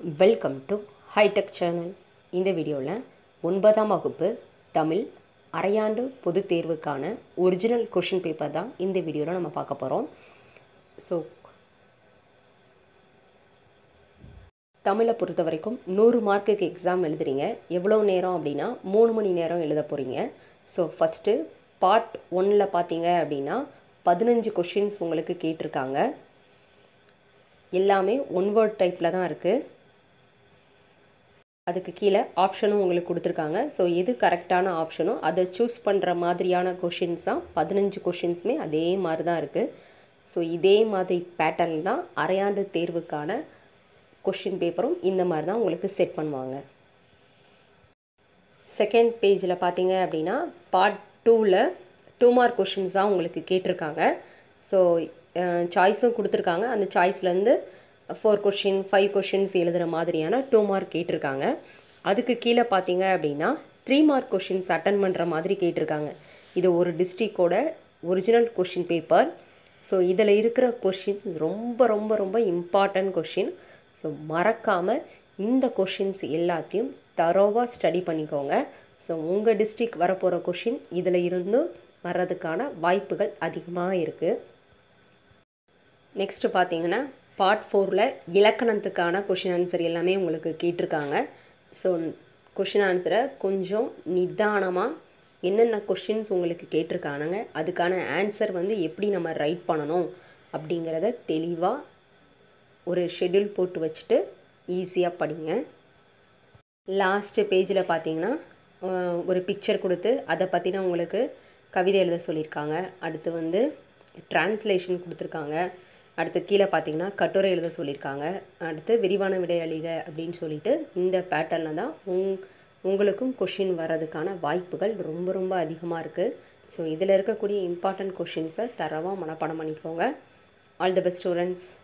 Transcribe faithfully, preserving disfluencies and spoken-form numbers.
Welcome to hitech channel. இந்த வீடியோவில் ஒன்பதாம் வகுப்பு தமிழ் அரையாண்டு பொதுத் தேர்வுக்கான ஒரிஜினல் கொஷின் பேப்பர் தான் இந்த வீடியோவில் நம்ம பார்க்க போகிறோம். ஸோ தமிழை பொறுத்த வரைக்கும் நூறு மார்க்குக்கு எக்ஸாம் எழுதுறீங்க. எவ்வளோ நேரம் அப்படின்னா மூணு மணி நேரம் எழுத போகிறீங்க. ஸோ ஃபஸ்ட்டு பார்ட் ஒன்னில் பார்த்தீங்க அப்படின்னா பதினஞ்சு கொஷின்ஸ் உங்களுக்கு கேட்டிருக்காங்க. எல்லாமே ஒன் வேர்ட் டைப்பில் தான் இருக்குது. அதுக்கு கீழே ஆப்ஷனும் உங்களுக்கு கொடுத்துருக்காங்க. ஸோ எது கரெக்டான ஆப்ஷனோ அதை சூஸ் பண்ணுற மாதிரியான கொஷின்ஸ் தான் பதினஞ்சு கொஷின்ஸுமே அதே மாதிரி தான் இருக்குது. ஸோ இதே மாதிரி பேட்டர்ன் தான் அரையாண்டு தேர்வுக்கான கொஷின் பேப்பரும் இந்த மாதிரி தான் உங்களுக்கு செட் பண்ணுவாங்க. செகண்ட் பேஜில் பார்த்தீங்க அப்படின்னா பார்ட் டூவில் டூ மார்க் கொஷின்ஸ் தான் உங்களுக்கு கேட்டிருக்காங்க. ஸோ சாய்ஸும் கொடுத்துருக்காங்க. அந்த சாய்ஸ்லேருந்து ஃபோர் கொஷின் ஃபைவ் கொஷின்ஸ் எழுதுகிற மாதிரியான டூ மார்க் கேட்டிருக்காங்க. அதுக்கு கீழே பார்த்தீங்க அப்படின்னா த்ரீ மார்க் கொஷின்ஸ் அட்டன் பண்ணுற மாதிரி கேட்டிருக்காங்க. இது ஒரு டிஸ்ட்ரிக்டோட ஒரிஜினல் கொஷின் பேப்பர். ஸோ இதில் இருக்கிற கொஷின் ரொம்ப ரொம்ப ரொம்ப இம்பார்ட்டன்ட் கொஷின். ஸோ மறக்காமல் இந்த கொஷின்ஸ் எல்லாத்தையும் தரோவாக ஸ்டடி பண்ணிக்கோங்க. ஸோ உங்கள் டிஸ்ட்ரிக் வரப்போகிற கொஷின் இதில் இருந்தும் வர்றதுக்கான வாய்ப்புகள் அதிகமாக இருக்குது. நெக்ஸ்ட்டு பார்த்தீங்கன்னா பார்ட் ஃபோரில் இலக்கணத்துக்கான கொஷின் ஆன்சர் எல்லாமே உங்களுக்கு கேட்டிருக்காங்க. ஸோ கொஷின் ஆன்சரை கொஞ்சம் நிதானமாக என்னென்ன கொஷின்ஸ் உங்களுக்கு கேட்டிருக்கானுங்க, அதுக்கான ஆன்சர் வந்து எப்படி நம்ம ரைட் பண்ணணும் அப்படிங்கிறத தெளிவாக ஒரு ஷெட்யூல் போட்டு வச்சுட்டு ஈஸியாக படிங்க. லாஸ்ட்டு பேஜில் பார்த்தீங்கன்னா ஒரு பிக்சர் கொடுத்து அதை பற்றின உங்களுக்கு கவிதை எழுத சொல்லியிருக்காங்க. அடுத்து வந்து டிரான்ஸ்லேஷன் கொடுத்துருக்காங்க. அடுத்து கீழே பார்த்தீங்கன்னா கட்டுரை எழுத சொல்லியிருக்காங்க. அடுத்து விரிவான விடை அளிக அப்படின்னு சொல்லிட்டு இந்த பேட்டர்னில் தான் உங் உங்களுக்கும் கொஷின் வர்றதுக்கான வாய்ப்புகள் ரொம்ப ரொம்ப அதிகமாக இருக்குது. ஸோ இதில் இருக்கக்கூடிய இம்பார்ட்டன்ட் கொஷின்ஸை தரவாக மனப்பாடம் பண்ணிக்கோங்க. All the best students.